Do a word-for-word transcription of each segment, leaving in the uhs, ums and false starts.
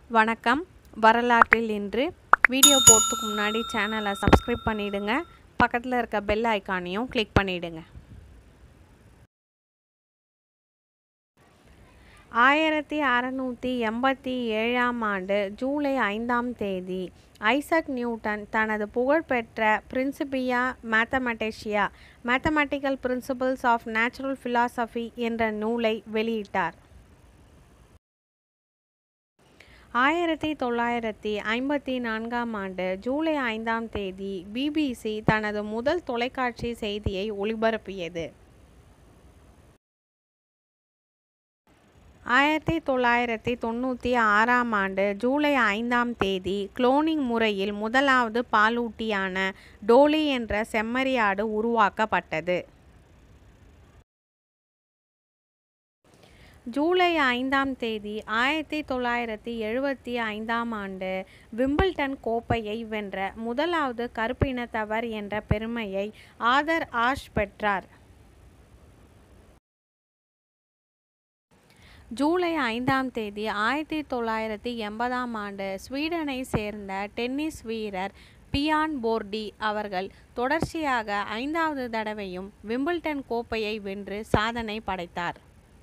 வணக்கம். வரலாற்றில் இன்று வீடியோ போடுறதுக்கு முன்னாடி சேனலை சப்ஸ்கிரைப் பண்ணிவிடுங்க. பக்கத்தில் இருக்க பெல் ஐக்கானையும் கிளிக் பண்ணிவிடுங்க. ஆயிரத்தி அறநூற்றி எண்பத்தி ஏழாம் ஆண்டு ஜூலை ஐந்தாம் தேதி ஐசக் நியூட்டன் தனது புகழ்பெற்ற principia mathematica mathematical principles of natural philosophy என்ற நூலை வெளியிட்டார். ஆயிரத்தி தொள்ளாயிரத்தி ஐம்பத்தி நான்காம் ஆண்டு ஜூலை ஐந்தாம் தேதி பிபிசி தனது முதல் தொலைக்காட்சி செய்தியை ஒளிபரப்பியது. ஆயிரத்தி தொள்ளாயிரத்தி தொண்ணூற்றி ஆறாம் ஆண்டு ஜூலை ஐந்தாம் தேதி குளோனிங் முறையில் முதலாவது பாலூட்டியான டோலி என்ற செம்மறியாடு உருவாக்கப்பட்டது. ஜூலை ஐந்தாம் தேதி ஆயிரத்தி தொள்ளாயிரத்தி எழுபத்தி ஐந்தாம் ஆண்டு விம்பிள்டன் கோப்பையை வென்ற முதலாவது கருப்பினத்தவர் என்ற பெருமையை ஆதர் ஆஷ் பெற்றார். ஜூலை ஐந்தாம் தேதி ஆயிரத்தி தொள்ளாயிரத்தி எண்பதாம் ஆண்டு ஸ்வீடனை சேர்ந்த டென்னிஸ் வீரர் பியான் போர்டி அவர்கள் தொடர்ச்சியாக ஐந்தாவது தடவையும் விம்பிள்டன் கோப்பையை வென்று சாதனை படைத்தார்.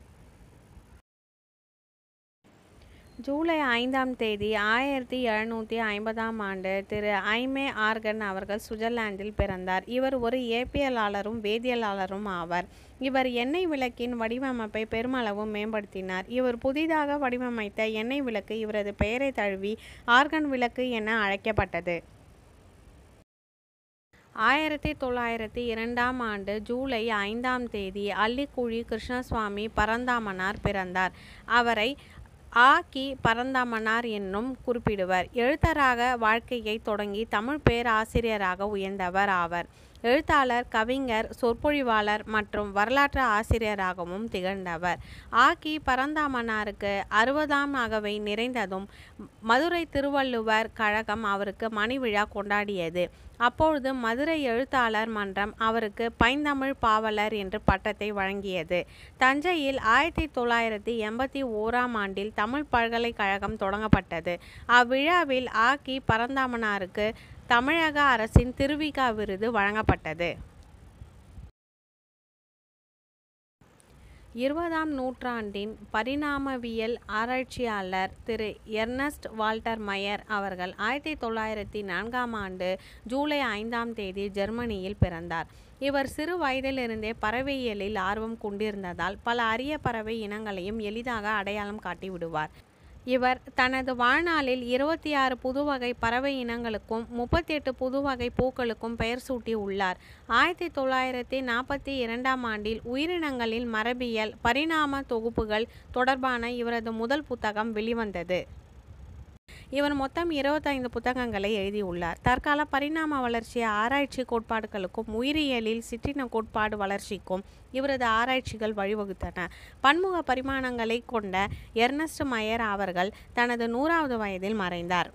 ஜூலை ஐந்தாம் தேதி ஆயிரத்தி எழுநூற்றி ஐம்பதாம் ஆண்டு திரு ஐமே ஆர்கன் அவர்கள் சுவிட்சர்லாந்தில் பிறந்தார். இவர் ஒரு இயற்பியலாளரும் வேதியியலாளரும் ஆவார். இவர் எண்ணெய் விளக்கின் வடிவமைப்பை பெருமளவு மேம்படுத்தினார். இவர் புதிதாக வடிவமைத்த எண்ணெய் விளக்கு இவரது பெயரை தழுவி ஆர்கன் விளக்கு என அழைக்கப்பட்டது. ஆயிரத்தி தொள்ளாயிரத்தி இரண்டாம் ஆண்டு ஜூலை ஐந்தாம் தேதி அல்லிக்குழி கிருஷ்ணசுவாமி பரந்தாமனார் பிறந்தார். அவரை ஆ கி பரந்தாமனார் என்னும் குறிப்பிடுவர். எழுத்தராக வாழ்க்கையை தொடங்கி தமிழ் பேராசிரியராக உயர்ந்தவர் ஆவர். எழுத்தாளர், கவிஞர், சொற்பொழிவாளர் மற்றும் வரலாற்று ஆசிரியராகவும் திகழ்ந்தவர். ஆ கி பரந்தாமனாருக்கு அறுபதாம் அகவை நிறைந்ததும் மதுரை திருவள்ளுவர் கழகம் அவருக்கு மணிவிழா கொண்டாடியது. அப்பொழுது மதுரை எழுத்தாளர் மன்றம் அவருக்கு பைந்தமிழ் பாவலர் என்று பட்டத்தை வழங்கியது. தஞ்சையில் ஆயிரத்தி தொள்ளாயிரத்தி எண்பத்தி ஓராம் ஆண்டில் தமிழ் பல்கலைக்கழகம் தொடங்கப்பட்டது. அவ்விழாவில் ஆ கி பரந்தாமனாருக்கு தமிழக அரசின் திருவிகா விருது வழங்கப்பட்டது. இருபதாம் நூற்றாண்டின் பரிணாமவியல் ஆராய்ச்சியாளர் திரு எர்னஸ்ட் வால்டர் மயர் அவர்கள் ஆயிரத்தி தொள்ளாயிரத்தி நான்காம் ஆண்டு ஜூலை ஐந்தாம் தேதி ஜெர்மனியில் பிறந்தார். இவர் சிறு வயதிலிருந்தே பறவையியலில் ஆர்வம் கொண்டிருந்ததால் பல அரிய பறவை இனங்களையும் எளிதாக அடையாளம் காட்டிவிடுவார். இவர் தனது வாழ்நாளில் இருபத்தி ஆறு புதுவகை பறவை இனங்களுக்கும் முப்பத்தி எட்டு புதுவகை பூக்களுக்கும் பெயர் சூட்டி உள்ளார். ஆயிரத்தி தொள்ளாயிரத்தி நாற்பத்தி இரண்டாம் ஆண்டில் உயிரினங்களின் மரபியல் பரிணாம தொகுப்புகள் தொடர்பான இவரது முதல் புத்தகம் வெளிவந்தது. இவர் மொத்தம் இருபத்தைந்து புத்தகங்களை எழுதியுள்ளார். தற்கால பரிணாம வளர்ச்சி ஆராய்ச்சி கோட்பாடுகளுக்கும் உயிரியலில் சிற்றின கோட்பாடு வளர்ச்சிக்கும் இவரது ஆராய்ச்சிகள் வழிவகுத்தன. பன்முக பரிமாணங்களை கொண்ட எர்னஸ்ட் மயர் அவர்கள் தனது நூறாவது வயதில் மறைந்தார்.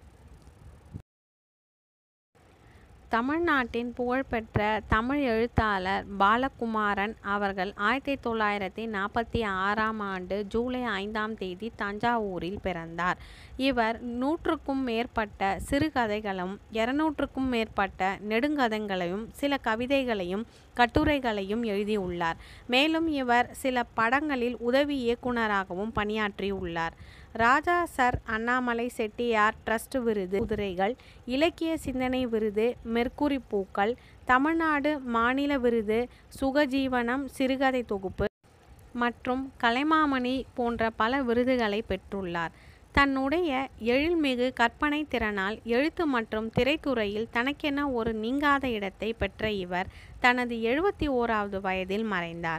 தமிழ்நாட்டின் புகழ்பெற்ற தமிழ் எழுத்தாளர் பாலகுமாரன் அவர்கள் ஆயிரத்தி தொள்ளாயிரத்தி நாற்பத்தி ஆறாம் ஆண்டு ஜூலை ஐந்தாம் தேதி தஞ்சாவூரில் பிறந்தார். இவர் நூற்றுக்கும் மேற்பட்ட சிறுகதைகளும் இருநூற்றுக்கும் மேற்பட்ட நெடுங்கதைகளையும் சில கவிதைகளையும் கட்டுரைகளையும் எழுதியுள்ளார். மேலும் இவர் சில படங்களில் உதவி இயக்குநராகவும் பணியாற்றியுள்ளார். ராஜா சர் அண்ணாமலை செட்டியார் ட்ரஸ்ட் விருது, குதிரைகள், இலக்கிய சிந்தனை விருது, மெர்க்குரி பூக்கள், தமிழ்நாடு மாநில விருது, சுகஜீவனம் சிறுகதை தொகுப்பு மற்றும் கலைமாமணி போன்ற பல விருதுகளை பெற்றுள்ளார். தன்னுடைய எழில்மிகு கற்பனை திறனால் எழுத்து மற்றும் திரைத்துறையில் தனக்கென ஒரு நீங்காத இடத்தை பெற்ற இவர் தனது எழுபத்தி ஓராவது வயதில் மறைந்தார்.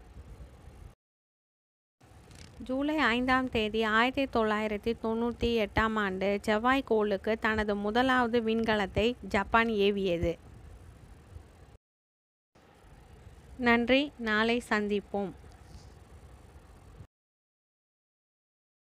ஜூலை ஐந்தாம் தேதி ஆயிரத்தி தொள்ளாயிரத்தி தொண்ணூற்றி எட்டாம் ஆண்டு செவ்வாய்க்கோளுக்கு தனது முதலாவது விண்கலத்தை ஜப்பான் ஏவியது. நன்றி. நாளை சந்திப்போம்.